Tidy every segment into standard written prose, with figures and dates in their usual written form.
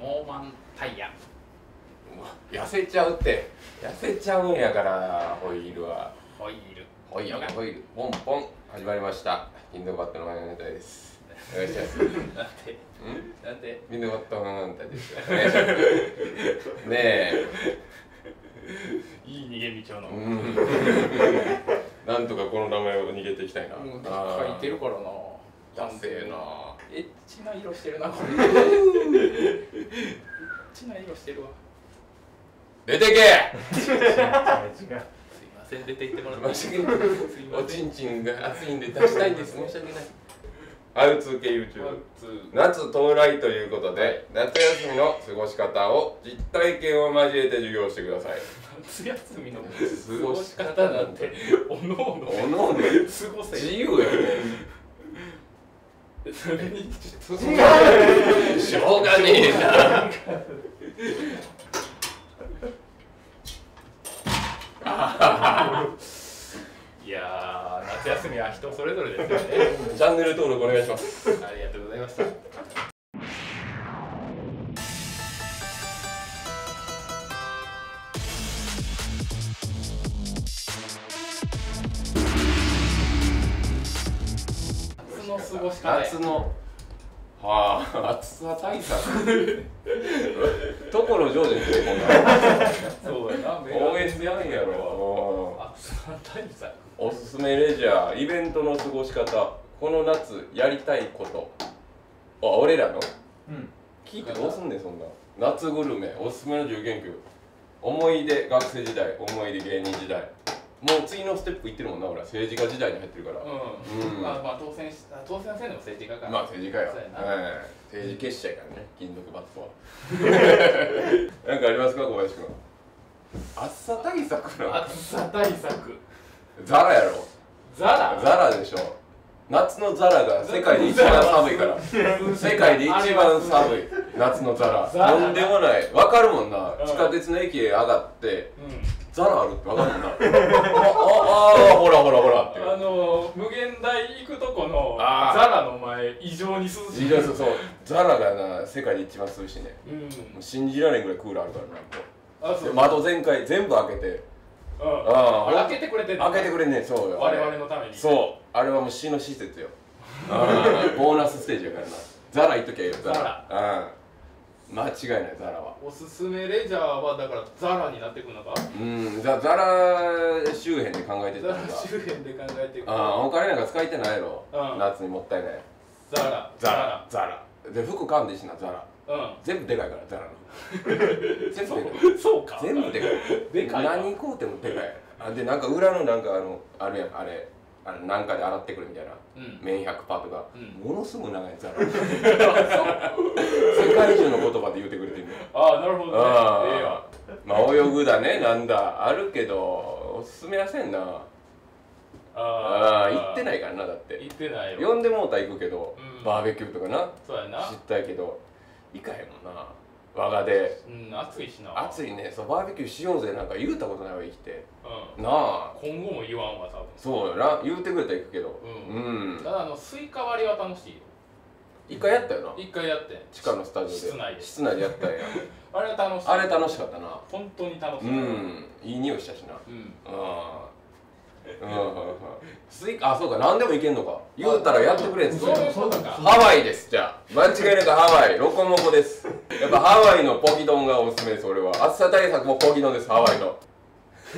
モーマンタイヤ。 痩せちゃうって、痩せちゃうんやからホイールは。 ホイールホイールホイールポンポン始まりました。キンドバットのマヨネタです。お願いします。 なんでキンドバットのマヨネタです。お願いします。ねえ、 いい逃げ道をの。 なんとかこの名前を逃げていきたいな。 書いてるからな。 ダセえな。 エッチな色してるなこれ。エッチな色してるわ。 出てけ。 すいません、出て行ってもらって。すいまおせん。 ちんちんが熱いんで出したいんです。申し訳ない。R2 系 YouTube。夏到来ということで、夏休みの過ごし方を実体験を交えて授業してください。 夏休みの過ごし方なんておのおの過ごせ。 自由やね。 それにしょうがねえな。 いやー、夏休みは人それぞれですよね。 チャンネル登録お願いします。 ありがとうございました。夏の過ごし方。 夏の暑さ対策。所ジョージに来てこんな。 そうやな。 応援でやんやろ。 暑さ対策。 おすすめレジャー、イベントの過ごし方、この夏やりたいこと。俺らの聞いてどうすんねん、そんな。夏グルメ、おすすめの自由研究、思い出学生時代、思い出芸人時代。もう次のステップいってるもんな、俺は政治家時代に入ってるから。 まあ当選はせんでも政治家か。 まあ政治家よ。政治結社やからね、金属バットは。なんかありますか、小林君。暑さ対策の。 暑さ対策。 ザラやろ。 ザラ。 ザラでしょ。夏のザラが世界で一番寒いから。世界で一番寒い夏のザラ。とんでもない。わかるもんな。地下鉄の駅へ上がってザラあるってわかるもんな。ほらほらほらって。 無限大行くとこのザラの前異常に涼しい。 そうそう。ザラがな世界で一番涼しいね。信じられんぐらいクーラーあるからな。窓全開全部開けて。 開けてくれてんの。 開けてくれんねん。そうよ。 我々のために。 そう。あれはもう市の施設よ。ボーナスステージやからな。ザラ行っときゃいいよ。ザラ。間違いないザラは。 おすすめレジャーはだからザラになってくるのか。 ザラ周辺で考えてたんだ。 ザラ周辺で考えていく。 お金なんか使いてないやろ。夏にもったいない。 ザラ。 で服買うんでしな、ザラ。全部でかいから、ザラの。全部でかい。 そうか。 全部でかい。でかい。何買うてもでかい。でなんか裏のなんかあるやん、あれなんかで洗ってくるみたいな。綿100%とかものすごい長いザラ。世界中の言葉で言うてくれてるんだよ。 なるほどね。 まあ泳ぐだね、なんだあるけどおすすめはせんな。行ってないからな。だって行ってないよ。 呼んでもうたら行くけど、バーベキューとかな。 そうやな。 知ったいけど行かへんもんな。我がで暑いしな。 暑いね。そう、バーベキューしようぜなんか言うたことないわ、生きて。なあ、 今後も言わんわ多分。 そうよな。言うてくれたら行くけど。 ただスイカ割りは楽しいよ。 一回やったよな。 一回やって地下のスタジオで室内でやったんや。 あれは楽しい。 あれ楽しかったな。 本当に楽しい。 いい匂いしたしな。そうか、何でもいけんのか。言うたらやってくれんすよ。ハワイです。じゃあ間違いなくハワイ、ロコモコです。やっぱハワイのポキ丼がおすすめです。俺は暑さ対策もポキ丼です。ハワイのイ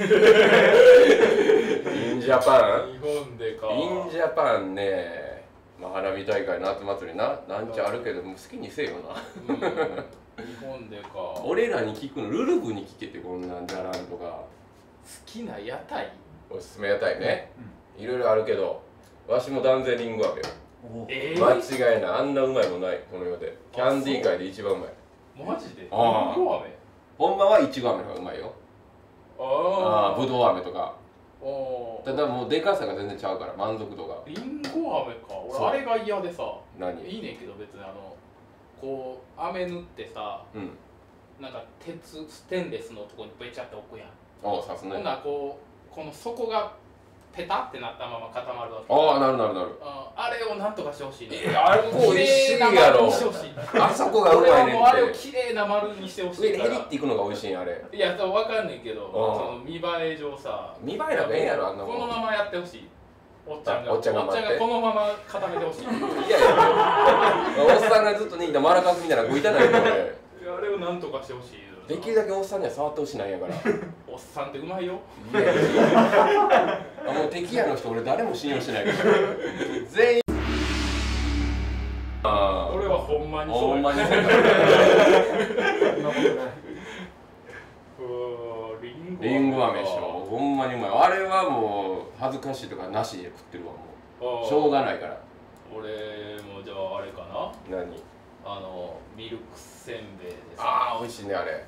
ンジャパン。 日本でか。 インジャパンね。まあ花火大会、夏祭りな、なんちゃあるけど、もう好きにせえよな。 日本でか。 俺らに聞くの、ルルブに聞けて。こんなんじゃらんとか。 好きな屋台。 おすすめ屋台ね。いろいろあるけど、わしも断然リンゴ飴よ。間違いない。あんなうまいもんない、この世で。キャンディー界で一番うまい。 マジで？リンゴ飴？ ほんまはいちご飴の方がうまいよ。ぶどう飴とか。ただもうでかさが全然ちゃうから、満足度が。 リンゴ飴か。俺あれが嫌でさ。 何？ いいねんけど別にこう飴塗ってさ、なんかステンレスのとこにベチャって置くやん。 さすがに。 ほんならこの底がペタってなったまま固まるわけ。 ああ、なるなるなる。 あれをなんとかしてほしいね。 あれも美味しいやろ。あそこがうまいねんって。 あれを綺麗な丸にしてほしいから。 上にヘリっていくのが美味しいんあれ。 いや、わかんないけど、その見栄え上さ。 見栄えなんかええやろ、あんなもん。 このままやってほしい。おっちゃんがこのまま固めてほしい。いやいや、おっさんがずっとね、マラカスみたいな食いたないんで。 あれをなんとかしてほしい。 できるだけおっさんには触ってほしいなんやから。 おっさんってうまいよ。 いやいやもう敵屋の人俺誰も信用してないから。全員。 俺はほんまにそう。 ほんまにそう。リンゴ飴でしょ。ほんまにうまい。あれはもう恥ずかしいとかなしで食ってるわもう。しょうがないから。 俺もじゃああれかな。 何？ ミルクせんべいでさ。 ああ、美味しいねあれ。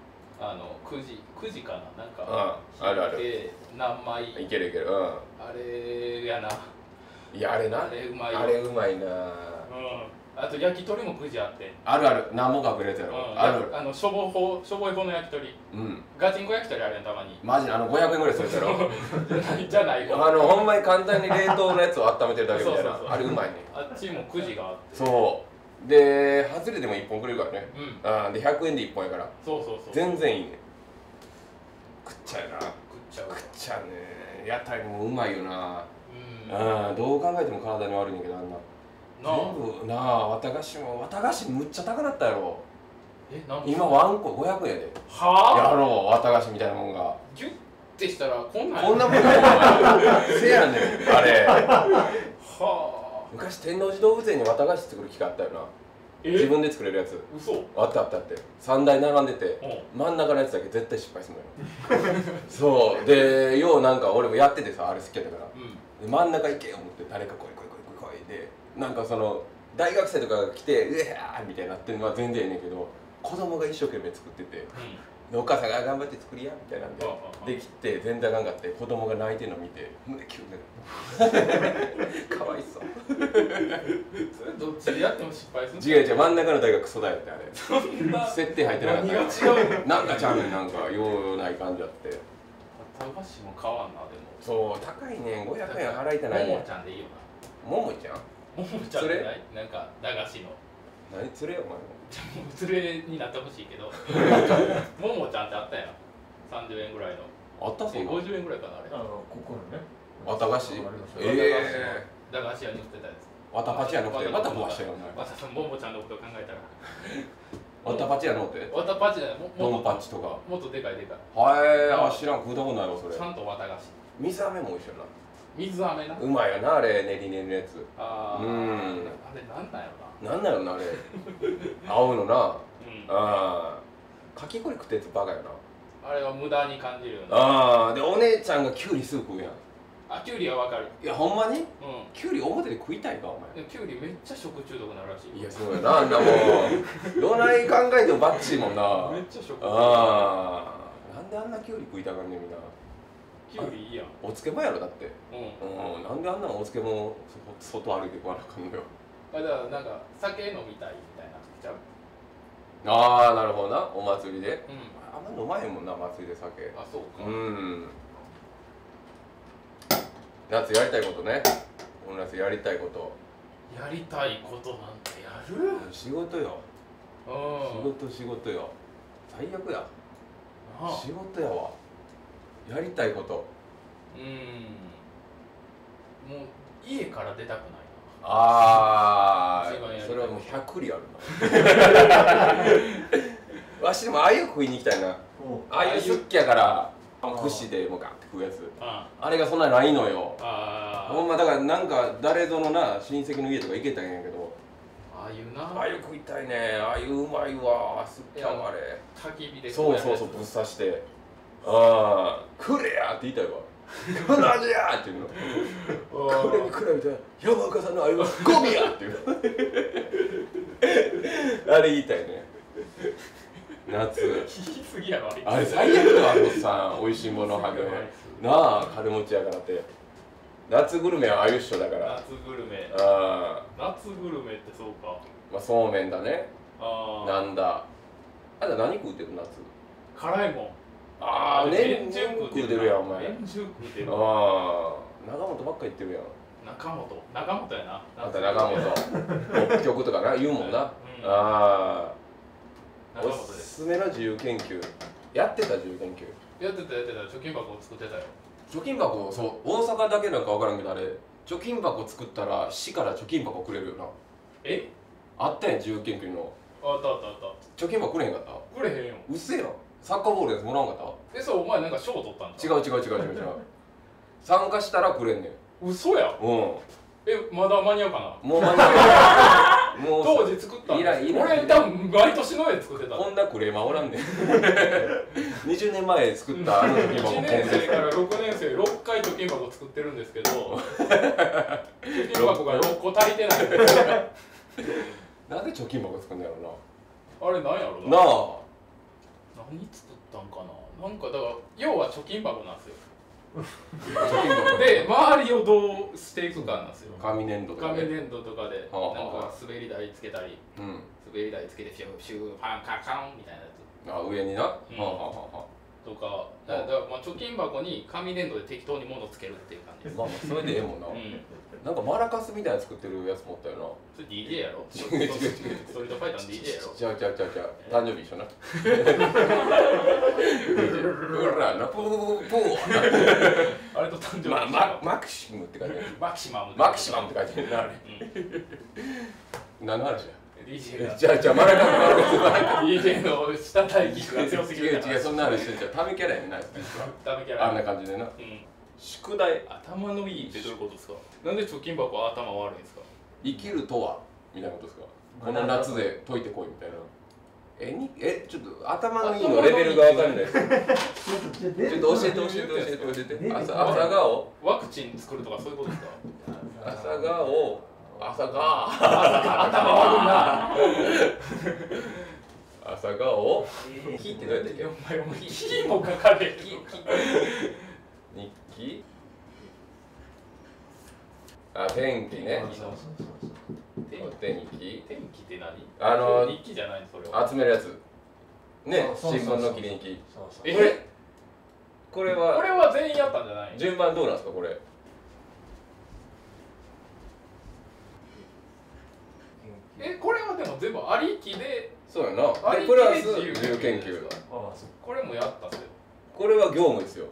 9時かな、なんか。 あるある。 何枚。 いけるいける。 あれやな。 いやあれな。 あれうまいよ。 あれうまいな。 あと焼き鳥も9時あって。 あるある。何も隠れてるやろ。ある。 しょぼい方の焼き鳥。ガチンコ焼き鳥あるやんたまに。 マジ500円ぐらいするやろ。 じゃないよ。 ほんまに簡単に冷凍のやつを温めてるだけみたいな。あれうまいね。 あっちも9時があって。 そう。で、外れでも1本くれるからね。で、100円で1本やから。 そう全然いいね。食っちゃうな。 食っちゃうね。屋台もうまいよな。どう考えても体に悪いんやけど、あんな。全部なあ、綿菓子むっちゃ高なったやろ。今ワン個500円やで。やろう、綿菓子みたいなもんが。 ギュッてしたらこんなもんや。せやねん、あれ。昔天王寺動物園に綿菓子作る機械あったよな。自分で作れるやつ。あったって3台並んでて、真ん中のやつだけ絶対失敗するのよ。そうで、ようなんか俺もやっててさ、あれ好きやったから、真ん中行けよ思って誰か来いで、なんかその大学生とかが来てうわーみたいになってるのは全然ええねんけど、子供が一生懸命作ってて、お母さんが頑張って作りやみたいなんでできて全然あかんかって、子供が泣いてるの見て胸キュンでかわいそう。 それどっちでやっても失敗する。 違う真ん中の大学クソだよってあれ。設定入ってなかった。 何が違う。 なんかちゃうねん、なんかようない感じあって。 綿菓子も変わんな。でもそう高いねん、500円払いたないねん。 ももちゃんでいいよな。 ももちゃんじゃない、なんか駄菓子の。 何連れよお前も。連れになってほしいけど。ももちゃんってあったやん。30円ぐらいの。 あったそうな。 50円ぐらいかなあれ。 ここのね。 綿菓子。 駄菓子屋に売ってたやつ。 綿パチ屋のってまた壊したよお前。 ももちゃんのこと考えたら。 綿パチ屋のって。 綿パチじゃない。 ドンパチとか。 もっとでかい。 はい、知らん、食うたことないわそれ。 ちゃんと綿菓子。 水飴も美味しいよな。 水飴な。 うまいよなあれ、練りのやつ。 あれなんだよな。なんだよなあれ。青のな。かき氷食ったやつバカよな。 あれは無駄に感じるよな。 でお姉ちゃんがキュウリすぐ食うやん。 キュウリはわかる。 いやほんまに？キュウリ表で食いたいかお前。 キュウリめっちゃ食中毒になるらしい。 いやそうやな、あんなもうどない考えてもバッチリもんな。 めっちゃ食中毒。 なんであんなキュウリ食いたがんねんみんな。 キュウリいいやん。 お漬物やろだって。なんであんなお漬物外歩いてこなあかんのよ。 だからなんか酒飲みたいみたいなちゃう。 なるほどな、お祭りで。あんま飲まへんもんな、祭りで酒。 そうか。 夏やりたいことね。この夏やりたいこと。 やりたいことなんてやる？ 仕事よ。仕事よ。最悪や。仕事やわ。やりたいこと。もう家から出たくないな。 それはもう100里あるな。わしでもあゆ食いに行きたいな。あゆ好きやから串でもうガッて食うやつ。あれがそんなないのよ。ほんまだからなんか誰ぞのな親戚の家とか行けたんやけど、あゆ食いたいね。あゆうまいわ。すっきゃあれ焚き火で。 そうぶっ刺して、くれやって言いたいわ。この味やっていうの。これに比べて山岡さんのあゆはゴミやっていうあれ言いたいね。夏聞きすぎやろあれ最悪だわ。さんおいしいものはぐなあ、金持ちやからって。夏グルメはあゆっしょだから。 夏グルメ。夏グルメってそうか。 そうめんだね。なんだあんた何食うてる夏？ 辛いもん。 年中食うてるやんお前。 年中食うてる。 長本ばっか言ってるやん。 中本やな。 また長本北極とかな言うもんな。ああ、おすすめの自由研究やってた。自由研究やってた貯金箱を作ってたよ。 貯金箱、そう大阪だけなんか分からんけど、あれ貯金箱作ったら市から貯金箱くれるよな。 え、 あったやん、自由研究の。 あったあったあった。 貯金箱くれへんかった？ くれへんよ。 うっせえやん。サッカーボールのやつもらわんかった？ そう、お前なんか賞取ったんじゃん。 違う。参加したらくれんねん。 嘘や。 うん。 まだ間に合うかな。 もう間に合う。もう当時作ったんだ。俺多分毎年の絵作ってた。 こんなクレーマーおらんねん。20年前作ったあの貯金箱。 1年生から6年生6回貯金箱作ってるんですけど貯金箱が6個足りてない。 なんで貯金箱作んのやろな。あれなんやろな。なあ。 何作ったんかな。なんかだから要は貯金箱なんですよ。で周りをどうしていくかなんですよ。 紙粘土とかでなんか滑り台つけたり、滑り台つけてシューシューパンカカンみたいなやつ。 あ、上にな。 とか、だからまあ貯金箱に紙粘土で適当に物つけるっていう感じです。 まあそれでええもんな。なんかマラカスみたいな作ってるやつ持ったよな。 それ DJ やろ。 違う。 ストリートファイターの DJ やろ。 違う。誕生日一緒な。ほらな、ポーあれと誕生日。 マキシムって書いてある。 マキシマムって書いてるな、あれ。何の話や。 DJ が。 じゃあマラカス。 DJ の下待機が強すぎる。 違う、そんな話してんじゃん。タメキャラやねんな。 タメキャラ。 あんな感じでな。宿題。 頭のいいってどういうことですか。なんで貯金箱は頭悪いんですか。 生きるとはみたいなことですか。この夏で解いてこいみたいな。ちょっと頭のいいのレベルがわかんない。ちょっと教えて。朝顔。 ワクチン作るとかそういうことですか。 朝顔。 頭悪いな。 朝顔。火ってどうやって。 お前火もかかれ。 日記。あ、天気ね。天気って何？日記じゃないそれは。 集めるやつ。ね、新聞の切り抜き。これは全員やったんじゃない？ 順番どうなんですかこれ？ これはでも全部ありきで。 そうやな。でプラス自由研究。 これもやったっすよ。 これは業務ですよ。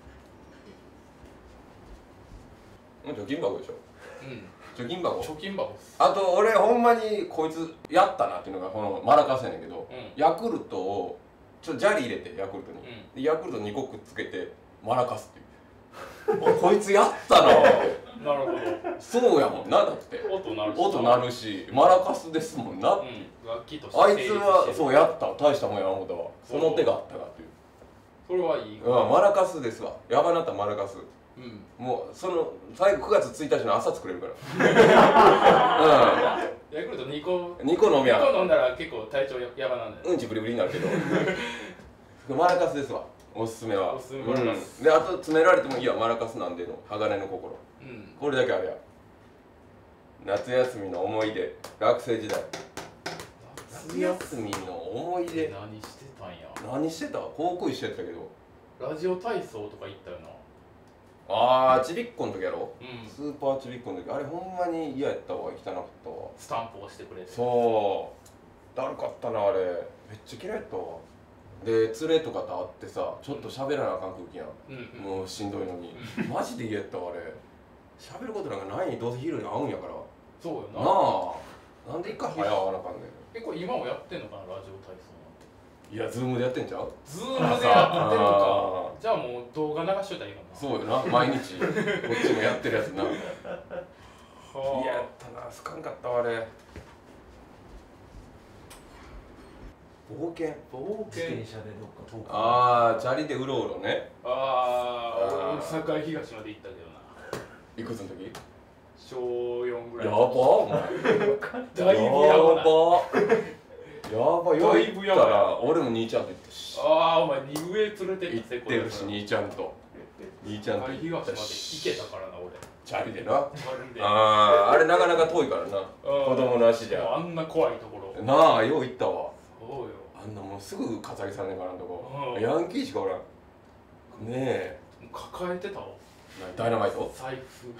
貯金箱でしょ。貯金箱。あと俺ほんまにこいつやったなっていうのがこのマラカスやねんけど、ヤクルトをちょっと砂利入れてヤクルトに、でヤクルト2個くっつけてマラカスっていう。こいつやったな。 なるほど。 そうやもんな。だって音鳴るしマラカスですもんな。 楽器としてあいつはそうやった。大したもんやな思ったわ。その手があったかっていう。 それはいい。 マラカスですわ。やばなったマラカス。もうその最後9月1日の朝作れるから。 ヤクルト2個飲みや。 2個飲んだら結構体調やばなんだよ。 うんちブリブリになるけど。マラカスですわ。おすすめは。 マラカス。 であと詰められてもいいわマラカスなんでの鋼の心。これだけあれや。夏休みの思い出。学生時代。夏休みの思い出。 何してたんや。 何してた？高校一緒やったけど。 ラジオ体操とか行ったよな。 ああ、ちびっこの時やろ。スーパーちびっこの時、あれほんまに嫌やったわ、汚かったわ。 スタンプをしてくれて。 そう。だるかったなあれ。めっちゃ嫌いやったわ。で、連れとかと会ってさ、ちょっと喋らなあかん空気やん。もうしんどいのに。マジで嫌やったわあれ。喋ることなんかないにどうせ昼に会うんやから。 そうよな。 なあ。なんで一回早会わなあかんねん。 これ今もやってんのかなラジオ体操。 いや、ズームでやってんちゃう？ ズームでやってんのか。じゃあもう動画流しといたらいいかな。 そうよな、毎日こっちもやってるやつな。いやったな、好かんかったわあれ。冒険自転車でどっか遠く。 ああ、チャリでうろうろね。 ああ、俺栄東まで行ったけどな。 いくつの時？ 小4ぐらい。 やばお前。 だいぶやば。 よいったら俺も兄ちゃんと行ったし。 ああ、お前上連れて行ってるし兄ちゃんと行ったし。東まで行けたからな俺。 チャリでな。ああ、あれなかなか遠いからな。子供の足じゃ。 あんな怖いところ。 なあ、よう行ったわ。 そうよ。 あんなもうすぐ飾りさんねんからんとこ。ヤンキーしかおらん。ねえ。 抱えてたわ。 ダイナマイト財布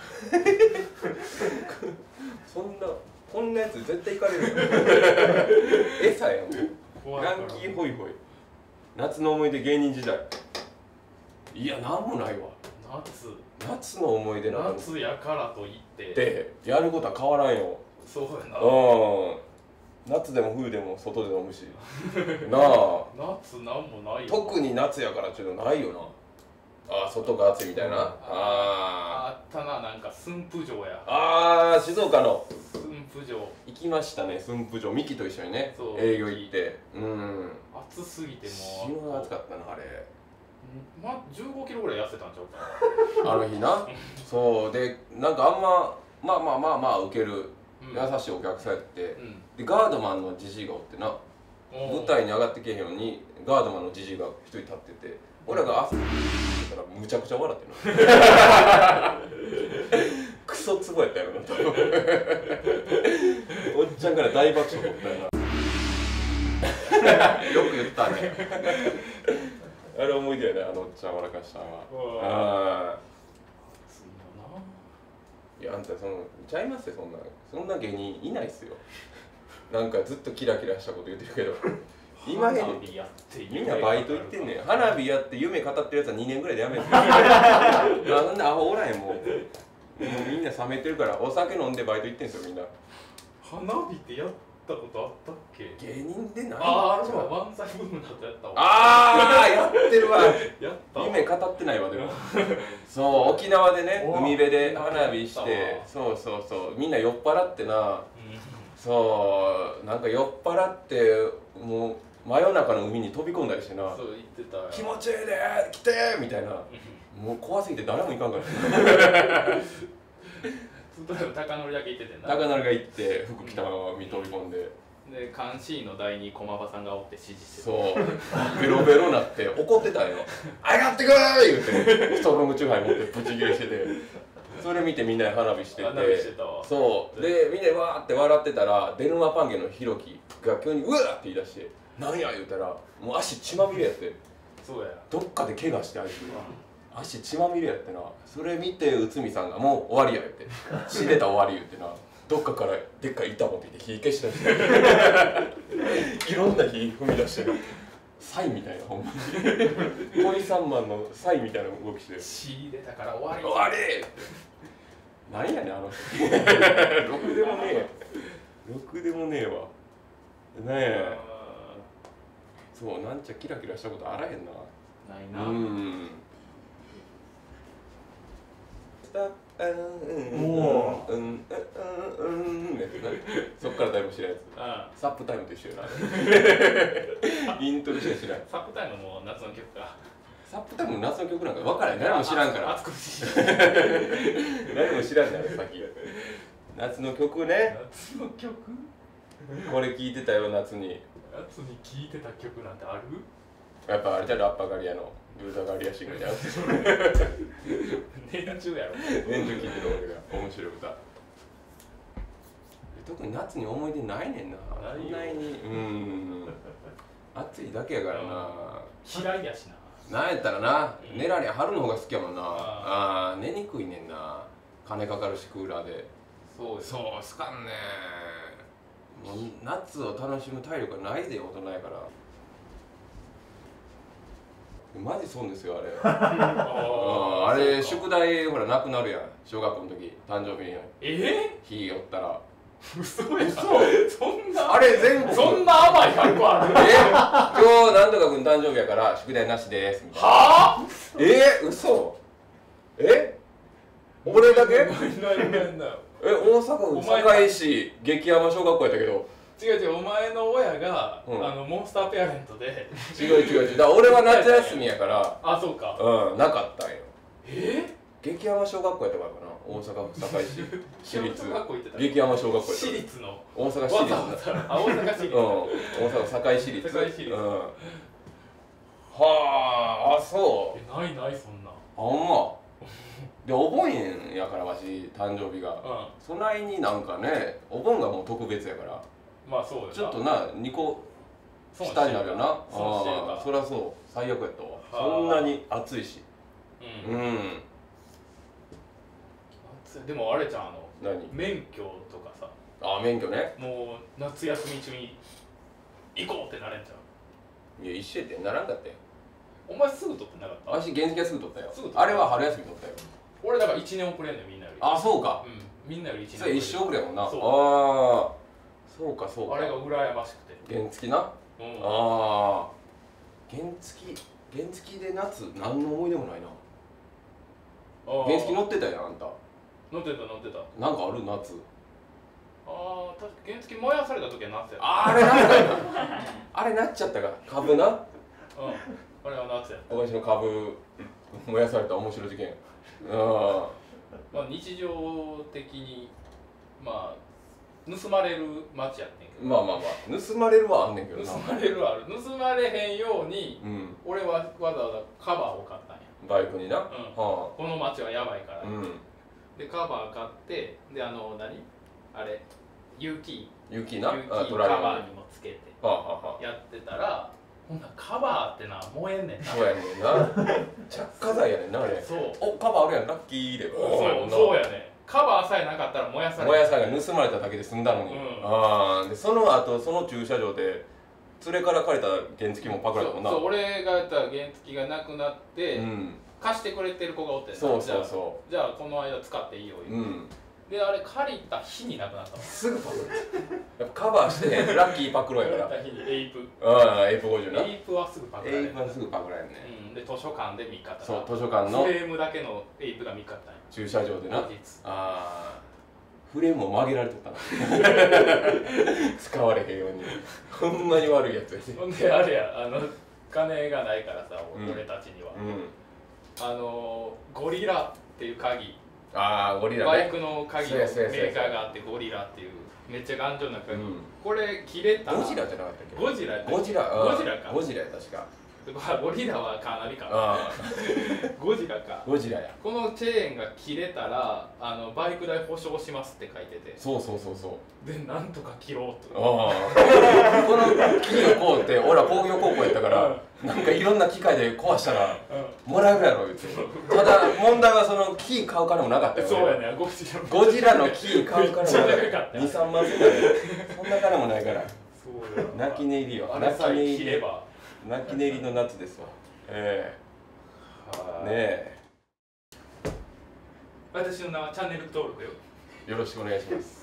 こんなやつ絶対行かれるよ餌やもんランキーホイホイ夏の思い出芸人時代いやなんもないわ夏の思い出なん夏やからといってでやることは変わらんよそうやな夏でも冬でも外で飲むしなあ夏なんもないよ特に夏やからちょっとないよな外が暑いみたいなあったななんか駿府城や静岡の駿府城行きましたね駿府城ミキと一緒にねそう営業行って暑すぎても死ぬ暑かったなあれ 15キロぐらい痩せたんちゃうかあの日なそうでなんかあんままあ受ける優しいお客さんやって、でガードマンのじじいがおってな舞台に上がってけへんようにガードマンのじじいが一人立ってて俺らが朝って言ったらむちゃくちゃ笑ってるクソツボやったやろなとおっちゃんから大爆笑取ったよなよく言ったねあれ思い出やねあのおっちゃん笑かしたのは。いやあんたちゃいますよそんな芸人いないっすよなんかずっとキラキラしたこと言ってるけど今へんみんなバイト行ってんねん花火やって夢語ってるやつは2年ぐらいでやめてなんでアホおらへんもうみんな冷めてるからお酒飲んでバイト行ってんすよみんな花火ってやったことあったっけ芸人でないそう漫才ブームだとやったわやってるわやった夢語ってないわでもそう沖縄でね海辺で花火してそうみんな酔っ払ってなそうなんか酔っ払ってもう真夜中の海に飛び込んだりしてなそう言ってた気持ちいいで来てみたいなもう怖すぎて誰も行かんから高則だけ行っててんな高則が行って服着たまま海飛び込んでで監視員の台に駒場さんがおって指示してそうベロベロなって怒ってたんよ「上がってくー!」言うてストロングチューハイ持ってブチギレしててそれ見てみんなで花火しててそうでみんなでわーって笑ってたらデルマパンゲのヒロキが急に「うわー!」って言い出して「なんや?」言うたらもう足血まみれやってそうやどっかで怪我してあいつ足血まみれやってなそれ見て内海さんが「もう終わりや」言って「死んでたら終わり」言ってなどっかからでっかい板持ってきて火消し出していろんな火踏み出してるサイみたいなほんまにコイサンマンのサイみたいな動きして血出たから終わり終わりなんやねんあの人ろくでもねえろくでもねえわなんやそうなんちゃキラキラしたことあらへんなないなそっから誰も知らんやつサップタイムと一緒やなイントロしか知らんサップタイムも夏の曲かサップタイムの夏の曲なんか分からん誰も知らんから誰も知らんねんさっき夏の曲ね夏の曲これ聴いてたよ夏に夏に聴いてた曲なんてあるやっぱあれじゃラッパガリアのルータガリアシングルじゃん年中やろ年中聴いてる俺が面白い歌特に夏に思い出ないねんなないよ暑いだけやからな嫌いやしななんやったらな寝られ春の方が好きやもんな寝にくいねんな金かかるしクーラーでそうすかんねもう夏を楽しむ体力がないで大人やからマジ損ですよあれあれ宿題ほらなくなるやん小学校の時誕生日に日おったら嘘やそんなあれ全部そんな甘い学校ある今日なんとか君誕生日やから宿題なしですみたいなはぁ嘘俺だけ大阪府堺市激山小学校やったけど違うお前の親がモンスターペアレントで違うだから俺は夏休みやからそうかなかったんよ激山小学校やったからかな大阪府堺市市立激山小学校やった市立の大阪市立大阪市立大阪堺市立はあそうないそんなほんまでお盆やからわし誕生日がそないになんかねお盆がもう特別やからまあそうちょっとな2個下になるよなそりゃそう最悪やったわそんなに暑いしでもあれじゃん、 何免許とかさ、 免許ね。 もう夏休み中に行こうってなれんじゃん。いや一緒やってならんかったよ。 お前すぐ取ってなかった？ 私原付はすぐ取ったよ。あれは春休み取ったよ。 俺だから1年遅れんねん、みんなより。 あ、そうか。 みんなより1年それ一生遅れやもんな。ああ、そうかそうか。 あれが羨ましくて。 原付な。ああ。原付で夏何の思い出もないな。原付乗ってたやん、あんた。 乗ってた。 なんかある夏。 確か原付燃やされた時は夏や。 あれなんかあれなっちゃったか。株な。 あれは夏や。 私の株燃やされた面白い事件。 まあ日常的にまあ盗まれる街やってんけど。 まあ盗まれるはあんねんけどな。 盗まれるはある。盗まれへんように、俺はわざわざカバーを買ったんや。 バイクにな。 この街はやばいから。でカバー買って、であれ雪な。 カバーにもつけてやってたら、ほんならカバーってな燃えんねんな。 そうやねんな。着火剤やねんなあれ。そう。お、カバーあるやん、ラッキーで。 そうやね。カバーさえなかったら燃やされる。 燃やされが盗まれただけで済んだのに。でその後その駐車場で連れから借りた原付もパクられたもんな。 そう、俺がやった原付がなくなって、貸してくれてる子がおってん。 そう。 じゃあこの間使っていいよ言うて。であれ借りた日になくなったの。 すぐパクる。やっぱカバーしてラッキーパクロやから。 借りた日にエイプ。 エイプ50な。 エイプはすぐパクられる。 エイプはすぐパクられるね。 で図書館で3日た。 そう、図書館のフレームだけのエイプが3日たんや。 駐車場でな。フレームを曲げられとったな。使われへんように。ほんまに悪いやつやし。 ほんであれや、金がないからさ、俺たちには。ゴリラっていう鍵。 ゴリラね。 バイクの鍵のメーカーがあって、ゴリラっていうめっちゃ頑丈な鍵。これ切れたら。 ゴジラじゃなかったっけ？ ゴジラか。 ゴジラや確か。 ゴリラはカーナビか。ゴジラか。 ゴジラや。 このチェーンが切れたらバイク代保証しますって書いてて。 そう。 でなんとか切ろうと。 このキーをこうって俺は工業高校やったからなんかいろんな機械で壊したらもらえるやろ言って。ただ問題はそのキー買う金もなかったよ。 そうやね。 ゴジラのキー買う金もなかった。2、3万するからそんな金もないから。泣き寝入りよ。泣き寝入りの夏ですわ。ねえ。 私の名はチャンネル登録よ。 よろしくお願いします。